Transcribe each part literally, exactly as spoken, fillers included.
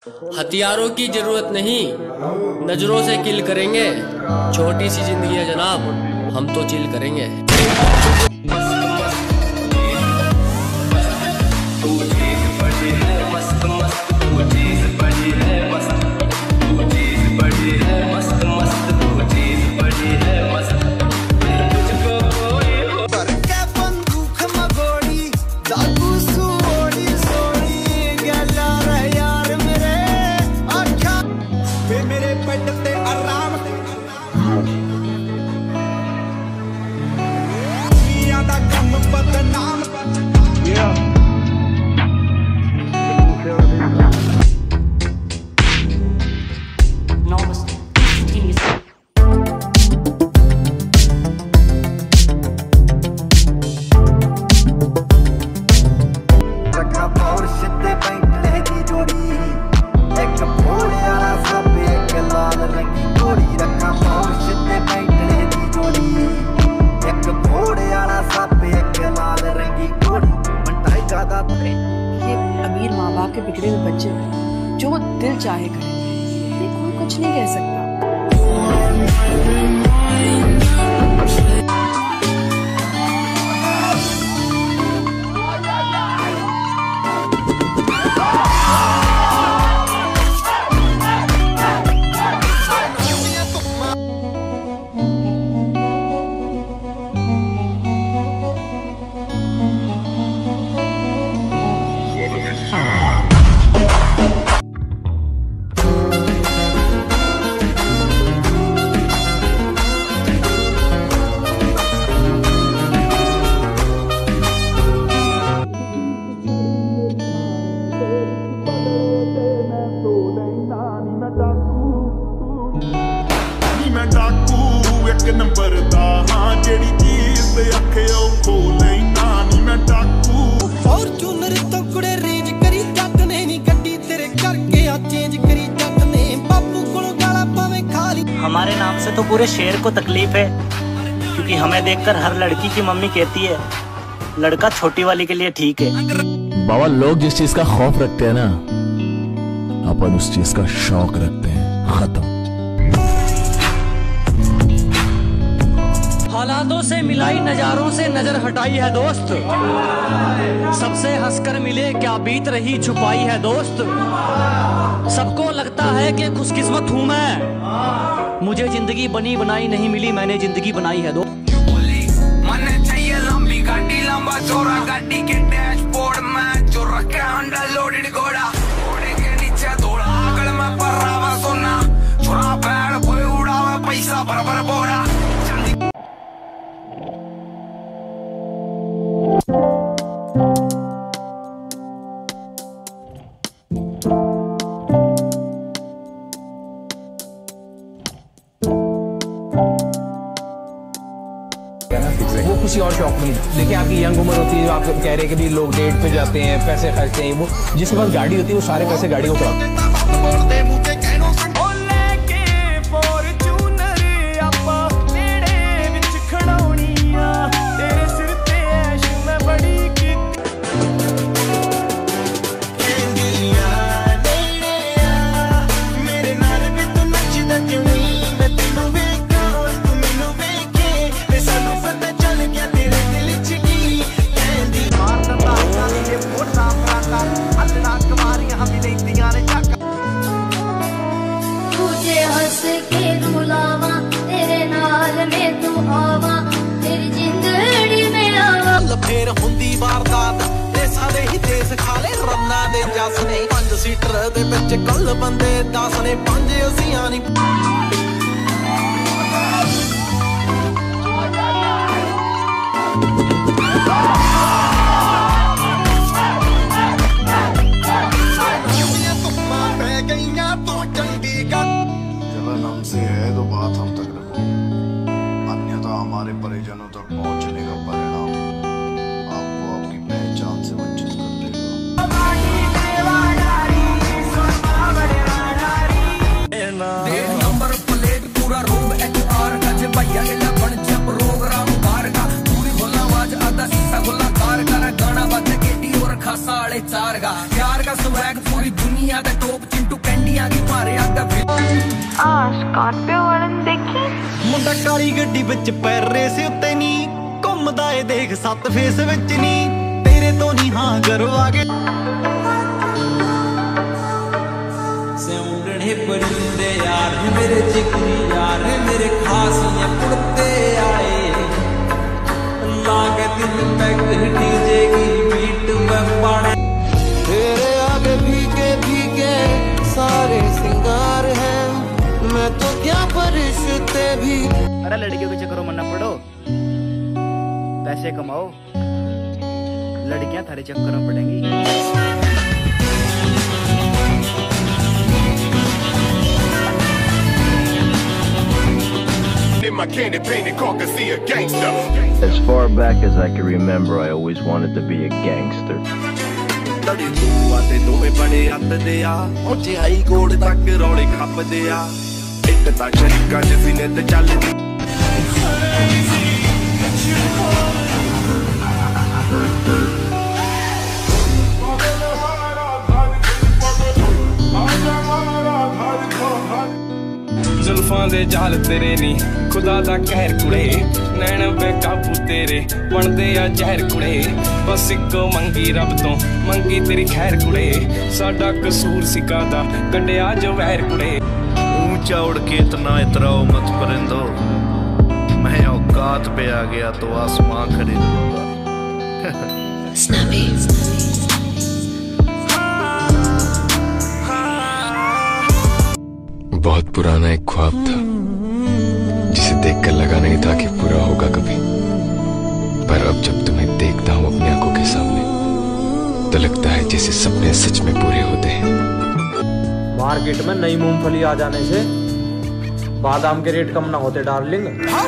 हथियारों की जरूरत नहीं, नजरों से किल करेंगे। छोटी सी जिंदगी है जनाब, हम तो चिल करेंगे। ये अमीर माँ बाप के बिगड़े हुए बच्चे जो दिल चाहे करें, ये कोई कुछ नहीं कह सकता। नंबर दा हां जेड़ी चीज ते अखे ओ खोले ना नी मैं डाकू फॉर्च्यूनर तो कुड़े रेंज करी जट ने नी गड्डी तेरे करके आ चेंज करी जट ने बापू कोलों गाला पावे खाली। हमारे नाम से तो पूरे शहर को तकलीफ है, क्योंकि हमें देखकर हर लड़की की मम्मी कहती है लड़का छोटी वाली के लिए ठीक है। बाबा, लोग जिस चीज का खौफ रखते हैं ना, अपन उस चीज का शौक रखते हैं। खत्म। हालातों से मिलाई, नजारों से नजर हटाई है दोस्त। सबसे हंसकर मिले क्या बीत रही छुपाई है दोस्त। सबको लगता है कि खुशकिस्मत हूँ मैं, मुझे जिंदगी बनी बनाई नहीं मिली, मैंने जिंदगी बनाई है दोस्त। मने चाहिए लंबी गाड़ी, लंबा चौड़ा गाड़ी के डैशबोर्ड में जो रखे अंडर लोडेड घोड़ा, घोड़े के नीचे थोड़ा आगल में परावा सोना, छोरा पैर कोई उड़ावा पैसा बराबर बोरा। वो किसी और शौक नहीं। देखिए, आपकी यंग उम्र होती है, जो आप कह रहे हैं कि भी लोग डेट पे जाते हैं, पैसे खर्चते हैं, वो जिसके पास गाड़ी होती है वो सारे पैसे गाड़ी को खिलाते फेर हुंदी वारदात ते सारे ही देश खाले रन्ना दे जस ने पंज सीटर दे विच कल बंदे दस ने पंज असियां नी। जलन हमसे है तो बात हम तक रखो, अन्यथा हमारे परिजनों तक पहुंचने का परिणाम आपको आपकी पहचान से वंचित कर देगा। गड्डियां दी मारे आगा आ स्कॉर्पियो वाले देखी मुंडा काली गड्डी विच पैर रेस उत्ते नी घुमदा ए देख सत फेस विच नी तेरे तो नी हां करवा के सेउंडे परिंदे यार मेरे जिगरी यार मेरे खास ये पुड़ते आए लागे दिल पैक डीजे की बीट में पड़े तेरे आगे भीगे भीगे सारे सिंगार हैं मैं तो क्या परिश्ते भी। अरे लड़कियों के चक्करों में न पड़ो, पैसे कमाओ, लड़कियां थारे चक्करों में पड़ेंगी। My candy painted caucasy a gangster. As far back as I can remember, I always wanted to be a gangster. ਤੜੀ ਤੂੰ ਆਤੇ ਦੋਵੇਂ ਬੜੇ ਹੱਥਦੇ ਆ ਉੱਚੇ ਹਾਈ ਕੋਡ ਤੱਕ ਰੌਲੇ ਖੱਪਦੇ ਆ ਇੱਕ ਤਾਂ ਸ਼ਰੀਕਾਂ ਚ ਸੀਨੇ ਤੇ ਚੱਲਦੀ जुल्फां दे जाल तेरे नी खुदा दा कहर कुड़े नैन बेकाबू तेरे बनदे आ जहर कुड़े बस इको मंगी रब तो मंगी तेरी खैर कुड़े साडा कसूर सिका दा कड्डिया जो वैर कुड़े। ऊंचा उड़ के इतना इतराओ मत परिंदो मैं औकात पे आ गया तो आसमां खरीदूंगा। बहुत पुराना एक ख्वाब था जिसे देखकर लगा नहीं था कि पूरा होगा कभी, पर अब जब तुम्हें देखता हूँ अपनी आंखों के सामने तो लगता है जैसे सपने सच में पूरे होते हैं। मार्केट में नई मूंगफली आ जाने से बादाम के रेट कम ना होते डार्लिंग।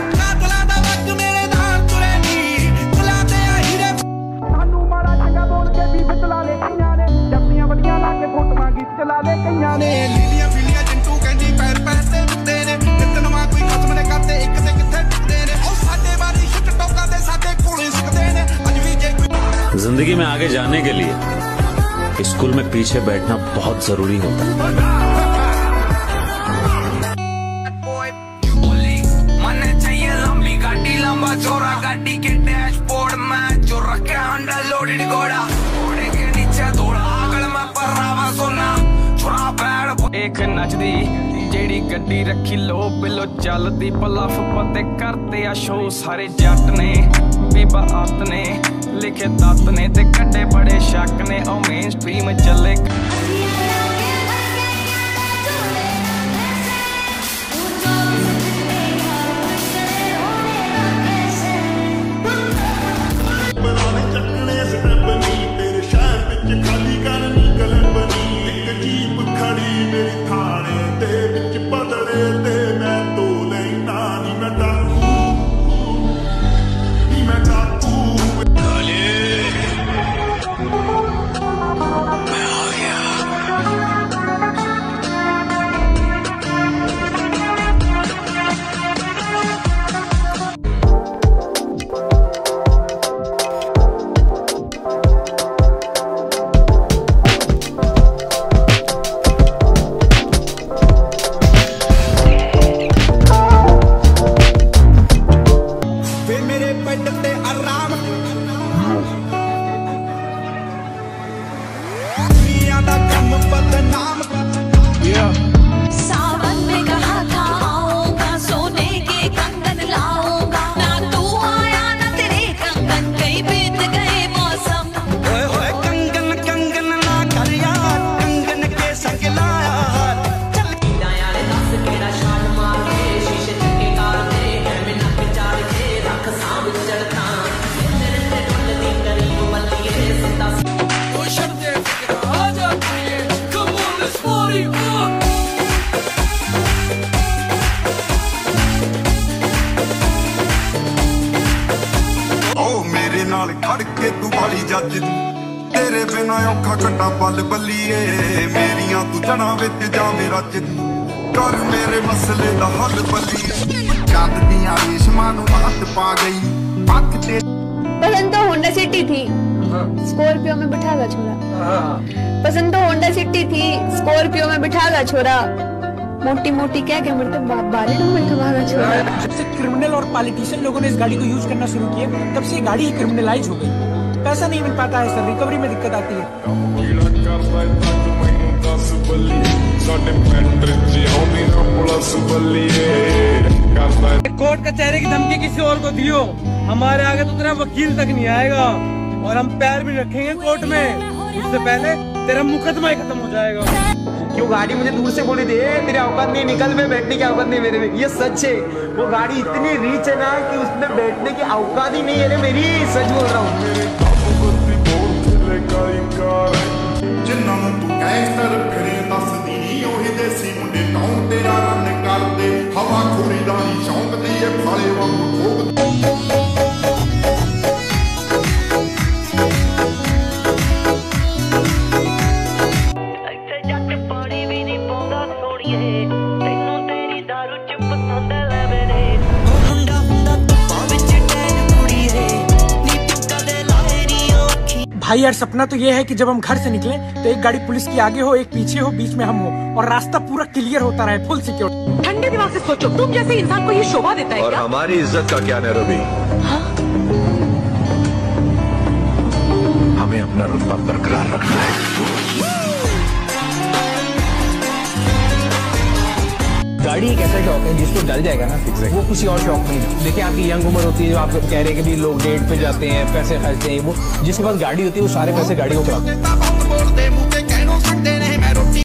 जिंदगी में आगे जाने के लिए स्कूल में पीछे बैठना बहुत जरूरी होता है। मने चाहिए लंबी गाड़ी लंबा चौड़ा गाड़ी के डैशबोर्ड में जो रखे अंडर लोडेड घोड़ा घोड़े के नीचे थोड़ा आगल में परावा सोना छुरा पैर एक नचदी जेड़ी गड्डी रखी लो बिलो चलदी पलफ पते करते आ शो सारे जट ने बेबा आत ने लिखे तत ने ते कड्डे बड़े शक ने ओ मेन स्ट्रीम चले। सावन में कहा था आऊंगा सोने के कंगन लाऊंगा ना तू आया ना तेरे कंगन कहीं बीत गए मौसम। ओए होए कंगन कंगन ना कर यार कंगन के संग लाया चल यार दस केड़ा शान मार के शीशे के कार दे मैं नक चाड़ के रख सांभ चढ़ता तेरे ते ढोलती करीब बल्लिए सदा तो शर्ते आ जाती है come on let's party on। मेरे नाल खड़ के तू वाली जज तेरे बिना औखा कट्टा पल बल्लीए मेरियां तू जना विच जावे रज कर मेरे मसले दा हल बल्लीए चांद दियां रेशमां नू हत्थ पा गई पख ते पसंद तो होंडा सिटी थी स्कॉर्पियो में बिठागा छोरा। पसंद तो होंडा सिटी थी, स्कॉर्पियो में बिठागा छोरा। मोटी मोटी क्या क्या मतलब बाले में बिठागा छोरा। जब से क्रिमिनल और पॉलिटिशियन लोगों ने इस गाड़ी को यूज करना शुरू किया, तब से ये गाड़ी ही क्रिमिनलाइज हो गई। पैसा नहीं मिल पाता है सर, रिकवरी में दिक्कत आती है। कोर्ट कचहरी की धमकी किसी और को दियो, हमारे आगे तो तेरा वकील तक नहीं आएगा और हम पैर भी रखेंगे कोर्ट में, उससे पहले तेरा मुकदमा ही खत्म हो जाएगा। क्यों गाड़ी मुझे दूर से बोली थी तेरे औकात नहीं, निकल में बैठने की औकात नहीं मेरे में। ये सच है, वो गाड़ी इतनी रीच है ना कि उसमें बैठने की औकात ही नहीं है मेरी, सच बोल रहा हूँ। जिन्ना तू गैंगस्टर फिरे दसदी नहीं, ओही देसी मुंडे कौन तेरा रन करदे, हवा खोरी दा नहीं शौक दी ए फाले वांगू ठोक। भाई यार, सपना तो ये है कि जब हम घर से निकले तो एक गाड़ी पुलिस की आगे हो, एक पीछे हो, बीच में हम हो और रास्ता पूरा क्लियर होता रहे, फुल सिक्योरिटी। ठंडे दिमाग से सोचो, तुम जैसे इंसान को ये शोभा देता है और क्या? हमारी इज्जत का क्या नैरोबी? हाँ? हमें अपना रुतबा बरकरार रखना है। गाड़ी एक ऐसा शौक है जिसको जल जाएगा ना, वो किसी और शौक में नहीं। देखिए, आपकी यंग उम्र होती है, जो आप कह रहे हैं कि भी लोग डेट पे जाते हैं, पैसे खर्चते हैं, वो जिसके पास गाड़ी होती है वो सारे पैसे गाड़ी को खिलाते हैं।